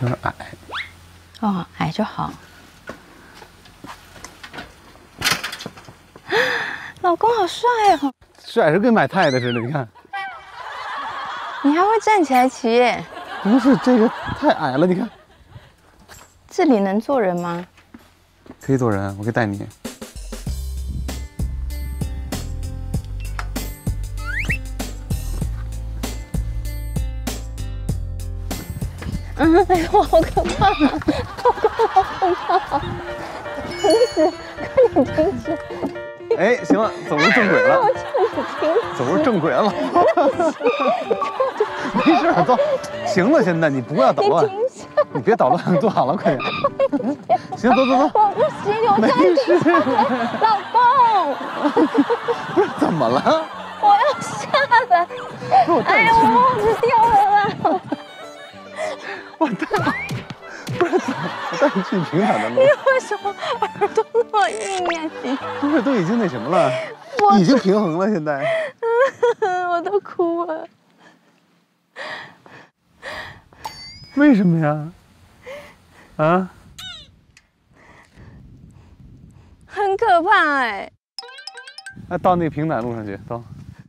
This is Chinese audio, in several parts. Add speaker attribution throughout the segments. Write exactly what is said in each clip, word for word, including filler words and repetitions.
Speaker 1: 有点矮。
Speaker 2: 哦，矮就好。老公好帅哦！
Speaker 1: 帅是跟买菜的似的，你看。
Speaker 2: 你还会站起来骑耶？
Speaker 1: 不是这个太矮了，你看。
Speaker 2: 这里能坐人吗？
Speaker 1: 可以坐人，我可以带你。
Speaker 2: 嗯，哎呦，好可怕！老公好可怕！停止，快点停止！
Speaker 1: 哎，行了，走入正轨了。
Speaker 2: 我叫你停止！
Speaker 1: 走入正轨了。没事，走。行了，现在你不要捣乱。
Speaker 2: 你停下！
Speaker 1: 你别捣乱，坐好了，快点。行，走走走。
Speaker 2: 我不行，我再停下来。老公，
Speaker 1: 不是怎么了？
Speaker 2: 我要下来。哎呀，我帽子掉了啦！
Speaker 1: 我带，不是怎么？我带你去平坦的路。
Speaker 2: 你为什么耳朵那么硬呀？你
Speaker 1: 不是都已经那什么了？
Speaker 2: 我
Speaker 1: 已经平衡了，现在。
Speaker 2: 我都哭了。
Speaker 1: 为什么呀？啊？
Speaker 2: 很可怕哎！
Speaker 1: 那到那个平坦路上去，走。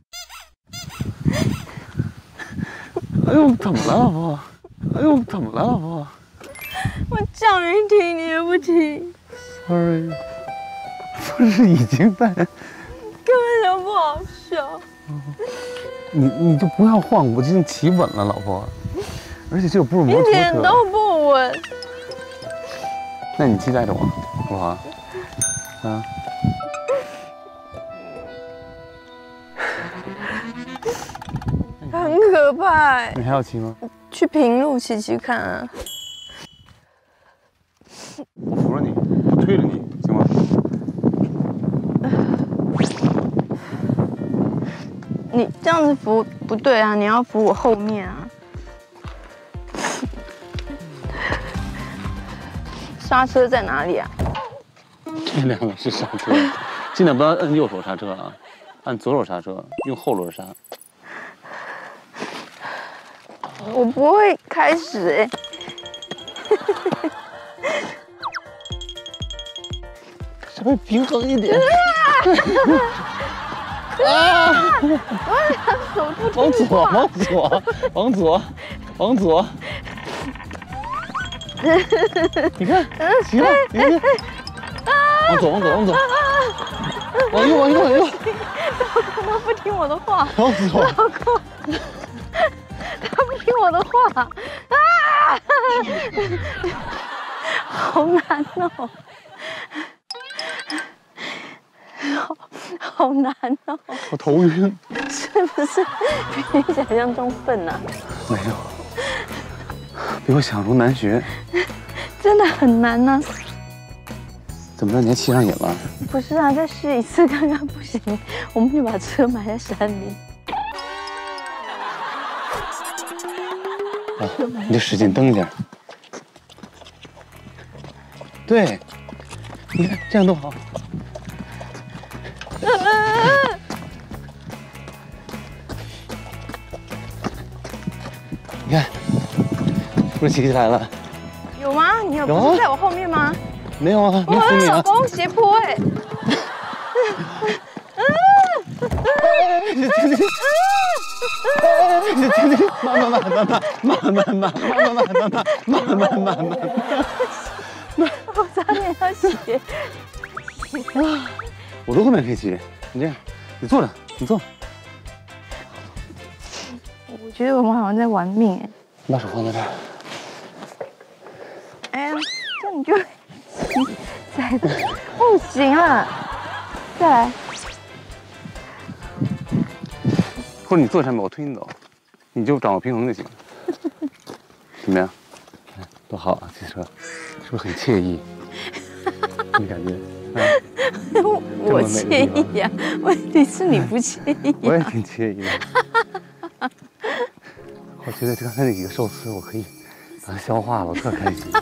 Speaker 1: 哎呦，怎么了，老婆？哎呦，怎么了，老婆？
Speaker 2: 我叫你停，你也不停。
Speaker 1: Sorry， 不是已经在，根
Speaker 2: 本就不好笑。
Speaker 1: 你你就不要晃，我已经骑稳了，老婆。而且这又不是摩托车，
Speaker 2: 一点都不稳。
Speaker 1: 那你期待着我，好不好？啊？
Speaker 2: 很可怕哎！
Speaker 1: 你还要骑吗？
Speaker 2: 去平路骑骑看啊！
Speaker 1: 我扶着你，我推着你，行吗？
Speaker 2: 你这样子扶不对啊，你要扶我后面啊。刹车在哪里啊？
Speaker 1: 这两个是刹车，尽量不要摁右手刹车啊，按左手刹车，用后轮刹。
Speaker 2: 我不会开始哎。
Speaker 1: 稍微平衡一点。
Speaker 2: 啊！我两手不
Speaker 1: 往左，往左，往左，往左。你看，行了，你看，往左，往左，往左，往右，往右，往右。
Speaker 2: 老公都不听我的话。
Speaker 1: 往左。
Speaker 2: 老公，他不听我的话啊！好难哦。好好难哦！
Speaker 1: 我头晕，
Speaker 2: 是不是比你想象中笨啊？
Speaker 1: 没有，比我想象中难学。
Speaker 2: 真的很难呢、啊。
Speaker 1: 怎么着？你还骑上瘾了？
Speaker 2: 不是啊，再试一次看看不行，我们就把车埋在山里。
Speaker 1: 啊，你就使劲蹬一下。对，你看这样多好。你看，不是骑起来了？
Speaker 2: 有吗？你有
Speaker 1: 有
Speaker 2: 不是在我后面吗？
Speaker 1: 没有啊，没扶你啊。
Speaker 2: 老公斜坡哎！
Speaker 1: 你停停停！你停停！慢慢慢慢慢慢慢慢慢慢慢慢慢慢慢慢。
Speaker 2: 我差点要斜。
Speaker 1: 我坐后面可以骑，你这样，你坐着，你坐。
Speaker 2: 我觉得我们好像在玩命哎。
Speaker 1: 把手放在这儿。
Speaker 2: 哎呀，这样你就在不行了，再来。
Speaker 1: 或者你坐上面，我推你走，你就掌握平衡就行。怎么样？看多好啊！这车是不是很惬意？你感觉？啊、
Speaker 2: 我惬意呀、啊，问题是你不惬意、啊。
Speaker 1: 我也挺惬意的。我觉得刚才那几个寿司，我可以把它消化了，我特开心。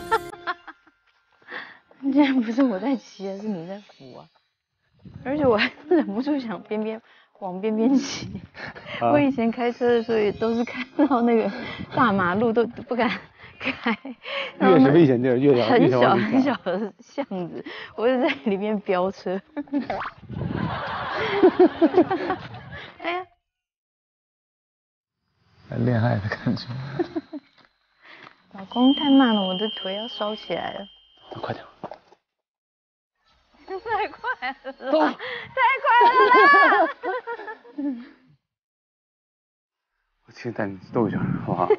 Speaker 2: 今天不是我在骑，是你在扶啊！而且我还忍不住想边边往边边骑。啊、我以前开车的时候也都是看到那个大马路都不敢开，
Speaker 1: 越是危险地儿越要
Speaker 2: 很
Speaker 1: 越要
Speaker 2: 小很小的巷子，我就在里面飙车。哎呀，
Speaker 1: 恋爱的感觉。
Speaker 2: 老公太慢了，我的腿要烧起来了。
Speaker 1: 快点。
Speaker 2: 太快了，太快了啦！
Speaker 1: 我去带你兜一圈，好不好？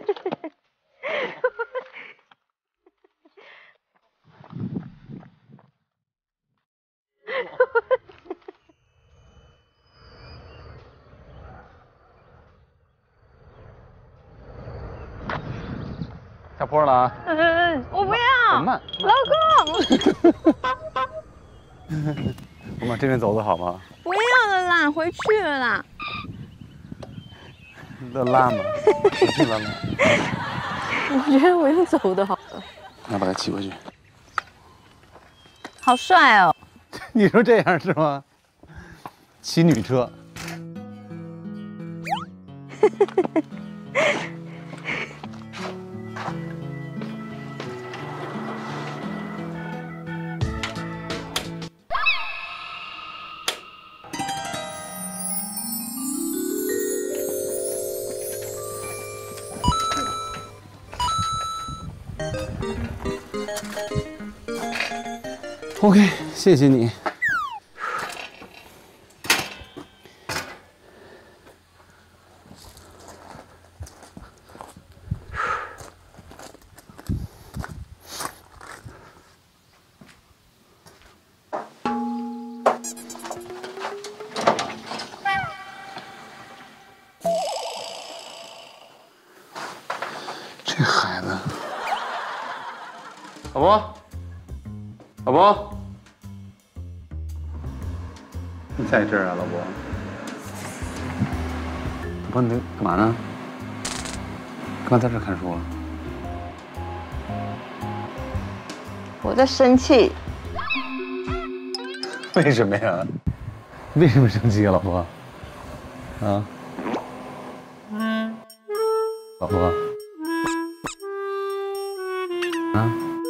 Speaker 1: 下坡了啊！
Speaker 2: 嗯，我不要。
Speaker 1: 慢，
Speaker 2: 老公。
Speaker 1: 我们往这边走的好吗？
Speaker 2: 不要了啦，回去了啦。
Speaker 1: 那拉吗？回去了吗？
Speaker 2: 我觉得我用走的好了。
Speaker 1: 那把它骑回去。
Speaker 2: 好帅哦！
Speaker 1: 你说这样是吗？骑女车。OK， 谢谢你。这孩子，老婆，老婆，你在这儿啊，老婆？老婆，你干嘛呢？干嘛在这儿看书啊？
Speaker 2: 我在生气。
Speaker 1: 为什么呀？为什么生气啊，老婆？啊？老婆？啊？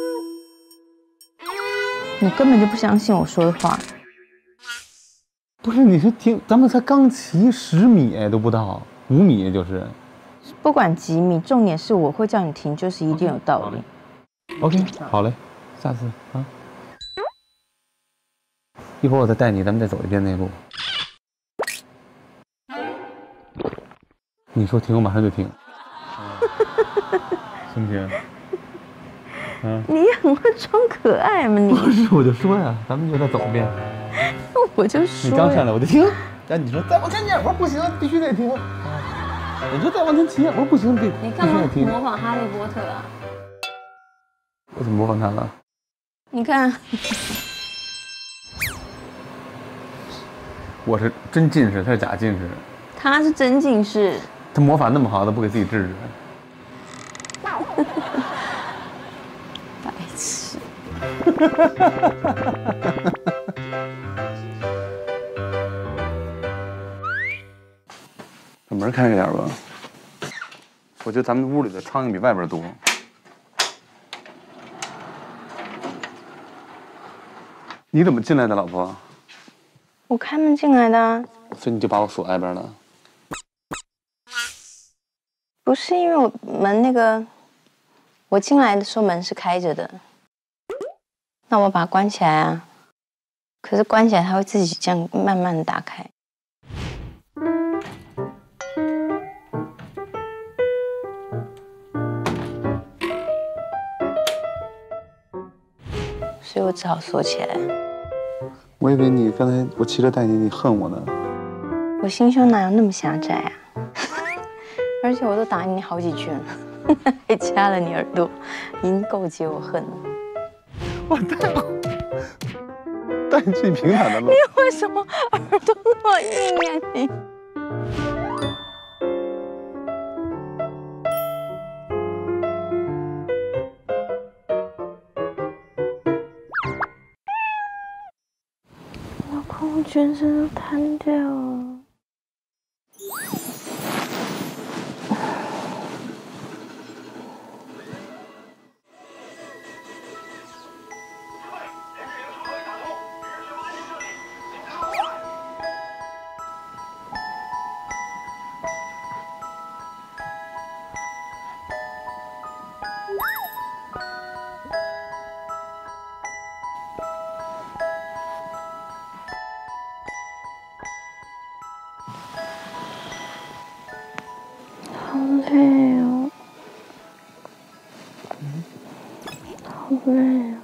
Speaker 2: 你根本就不相信我说的话。
Speaker 1: 不是，你是停，咱们才刚骑十米哎，都不到，五米就是。
Speaker 2: 不管几米，重点是我会叫你停，就是一定有道理。
Speaker 1: OK， 好嘞，下次啊。一会儿我再带你，咱们再走一遍那路。你说停，我马上就停。行不行？嗯。
Speaker 2: 你也很会装可爱嘛，你。
Speaker 1: 不是，我就说呀，咱们就再走一遍。
Speaker 2: 我就说。
Speaker 1: 你刚上来我就停，然后你说再往前点，我说不行，必须得停。你说再往前骑，我说不行，必
Speaker 2: 你干嘛模仿哈利波特啊？
Speaker 1: 我怎么模仿他了？
Speaker 2: 你看。
Speaker 1: 我是真近视，他是假近视。
Speaker 2: 他是真近视。
Speaker 1: 他魔法那么好，他不给自己治治。
Speaker 2: 白痴。
Speaker 1: 把门开开点吧。我觉得咱们屋里的苍蝇比外边多。你怎么进来的，老婆？
Speaker 2: 我开门进来的啊。
Speaker 1: 所以你就把我锁外边了？
Speaker 2: 不是，因为我门那个，我进来的时候门是开着的，那我把它关起来啊。可是关起来它会自己这样慢慢的打开。所以我只好锁起来。
Speaker 1: 我以为你刚才我骑车带你，你恨我呢。
Speaker 2: 我心胸哪有那么狭窄啊？而且我都打你好几拳了，还掐了你耳朵，已经够解我恨了。
Speaker 1: 我带我带你去平坦的路。
Speaker 2: 你为什么耳朵那么硬呀你？老公，我全身都瘫掉了。 好累啊。